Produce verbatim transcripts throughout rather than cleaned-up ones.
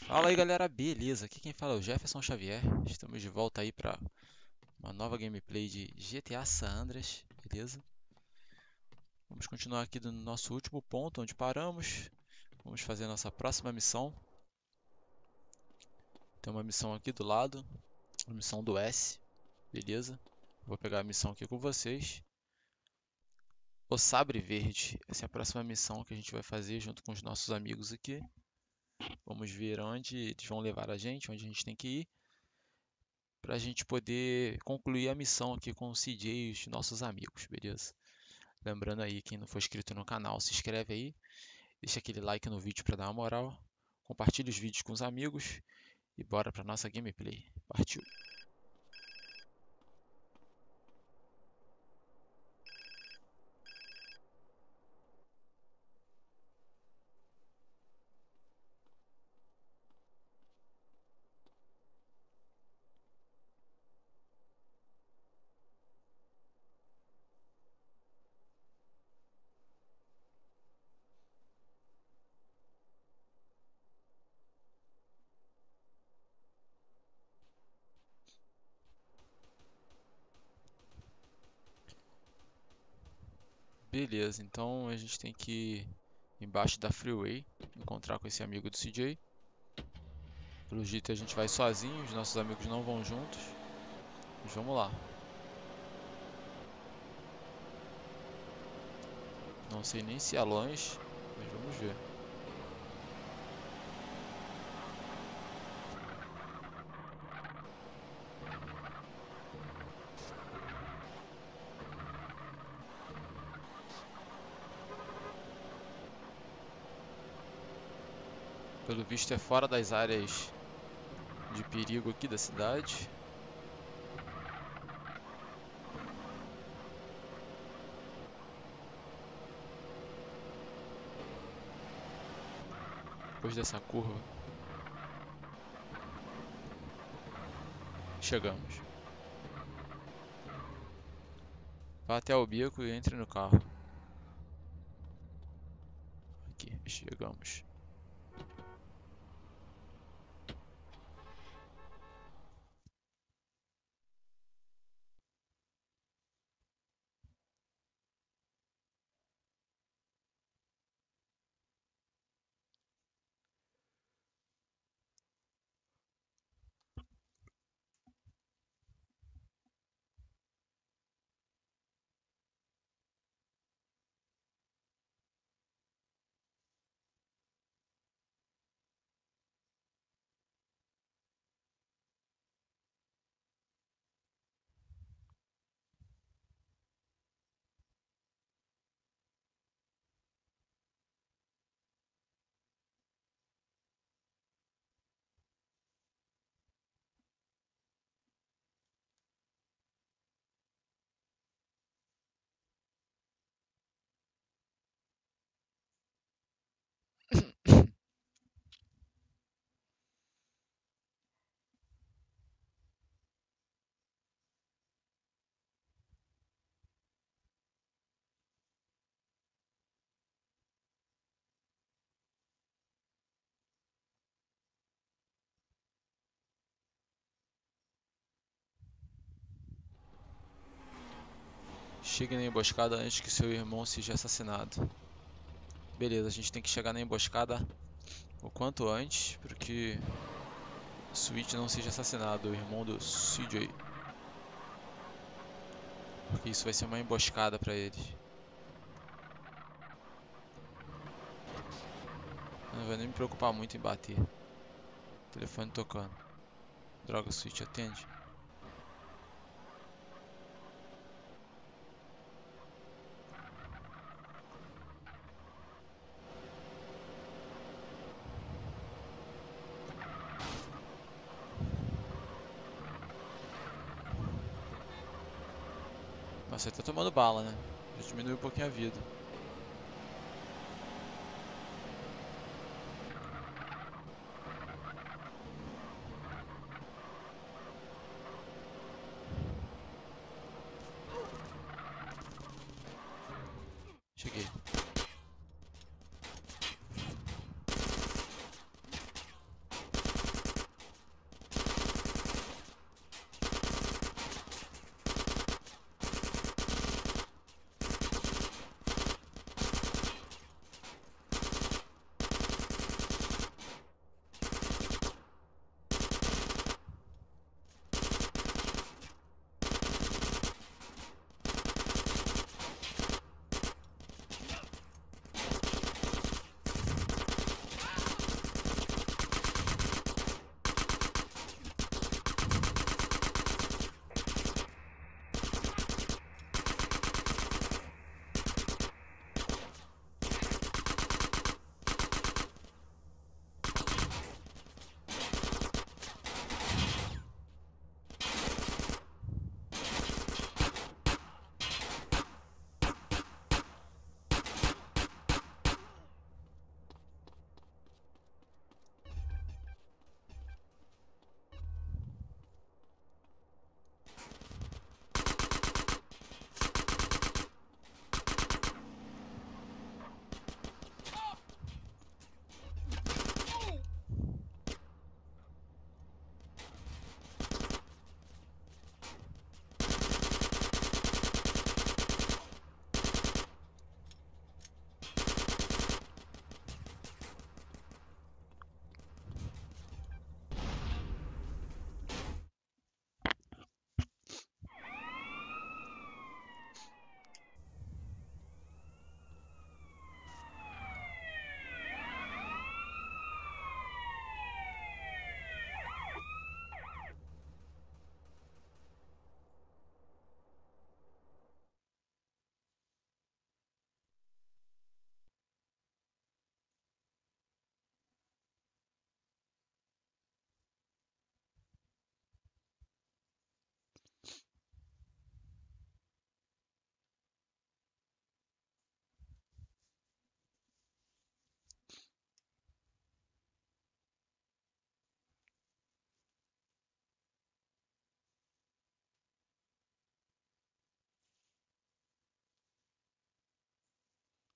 Fala aí galera, beleza? Aqui quem fala é o Jefferson Xavier. Estamos de volta aí para uma nova gameplay de G T A San Andreas, beleza? Vamos continuar aqui no nosso último ponto onde paramos. Vamos fazer a nossa próxima missão. Tem uma missão aqui do lado, a missão do S, beleza? Vou pegar a missão aqui com vocês. O Sabre Verde, essa é a próxima missão que a gente vai fazer junto com os nossos amigos aqui. Vamos ver onde eles vão levar a gente, onde a gente tem que ir, para a gente poder concluir a missão aqui com o C J e os nossos amigos, beleza? Lembrando aí, quem não for inscrito no canal, se inscreve aí, deixa aquele like no vídeo para dar uma moral, compartilha os vídeos com os amigos e bora para nossa gameplay. Partiu! Beleza, então a gente tem que ir embaixo da freeway, encontrar com esse amigo do C J. Pelo jeito a gente vai sozinho, os nossos amigos não vão juntos. Mas vamos lá. Não sei nem se é longe, mas vamos ver. Pelo visto é fora das áreas de perigo aqui da cidade. Depois dessa curva, chegamos. Vá até o beco e entre no carro. Aqui, chegamos. Chegue na emboscada antes que seu irmão seja assassinado. Beleza, a gente tem que chegar na emboscada o quanto antes, porque o Switch não seja assassinado, o irmão do C J. Porque isso vai ser uma emboscada pra eles. Não vai nem me preocupar muito em bater. Telefone tocando. Droga, o Switch atende. Nossa, ele tá tomando bala, né? Já diminuiu um pouquinho a vida. Cheguei.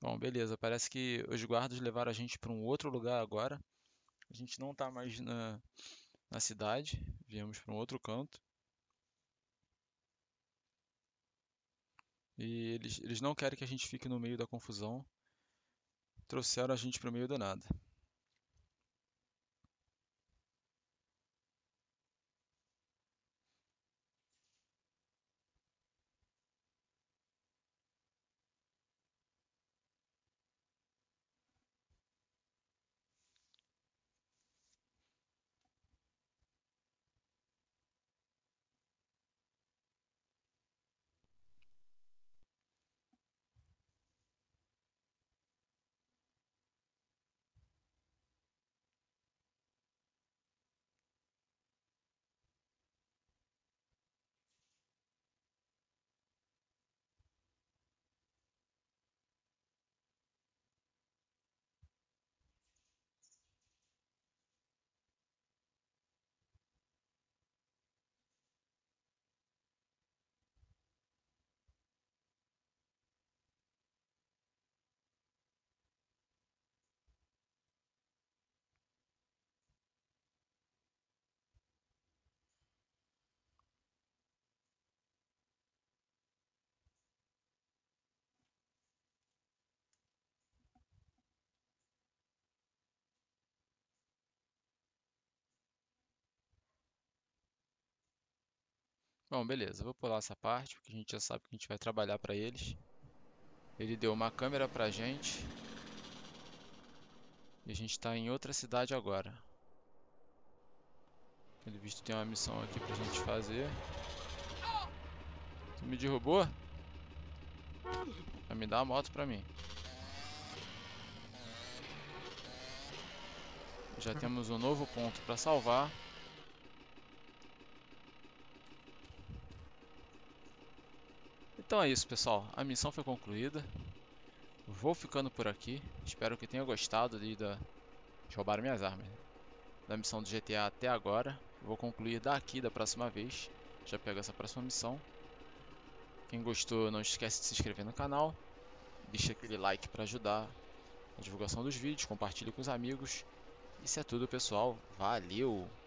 Bom, beleza. Parece que os guardas levaram a gente para um outro lugar agora. A gente não tá mais na, na cidade. Viemos para um outro canto. E eles, eles não querem que a gente fique no meio da confusão. Trouxeram a gente para o meio do nada. Bom, beleza. Vou pular essa parte, porque a gente já sabe que a gente vai trabalhar para eles. Ele deu uma câmera pra gente. E a gente está em outra cidade agora. Pelo visto tem uma missão aqui pra gente fazer. Tu me derrubou? Vai me dar a moto pra mim. Já temos um novo ponto pra salvar. Então é isso, pessoal. A missão foi concluída. Vou ficando por aqui. Espero que tenha gostado de, da... de roubar minhas armas, né? Da missão do G T A até agora. Vou concluir daqui da próxima vez. Já pego essa próxima missão. Quem gostou, não esquece de se inscrever no canal. Deixa aquele like para ajudar a divulgação dos vídeos. Compartilhe com os amigos. Isso é tudo, pessoal. Valeu!